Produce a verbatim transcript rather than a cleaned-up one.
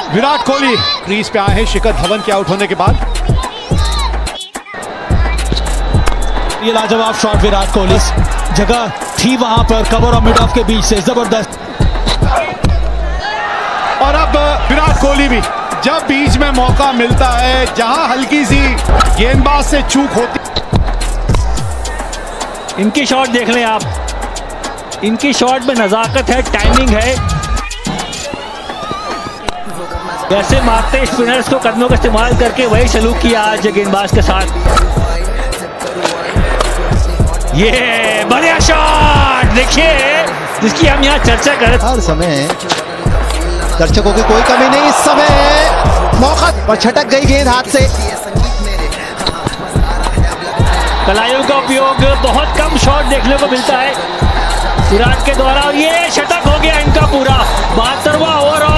Virat Kohli crease पे आए हैं शिखर धवन के आउट होने के बाद। ये लाजवाब शॉट विराट कोहली, जगह थी वहां पर कवर और मिड ऑफ के बीच से जबरदस्त। और अब विराट कोहली भी जब बीच में मौका मिलता है, जहां हल्की सी गेंदबाज से चूक होती। इनकी शॉट देख लें आप, इनकी शॉट में नजाकत है, टाइमिंग है, जैसे मारते स्पिनर्स को कदमों का इस्तेमाल करके वही सलूक किया आज गेंदबाज के साथ। ये बढ़िया शॉट देखिए जिसकी हम यहाँ चर्चा कर रहे थे। हर समय दर्शकों की कोई कमी नहीं, इस समय मौका और छटक गई गेंद हाथ से। कलाइयों का उपयोग बहुत कम शॉट देखने को मिलता है विराट के द्वारा, और ये शतक हो गया इनका पूरा बहत्तरवां ओवर।